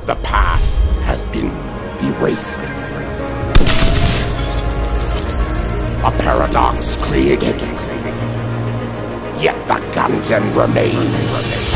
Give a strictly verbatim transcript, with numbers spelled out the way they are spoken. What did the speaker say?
The past has been erased. A paradox created, yet the Gungeon remains.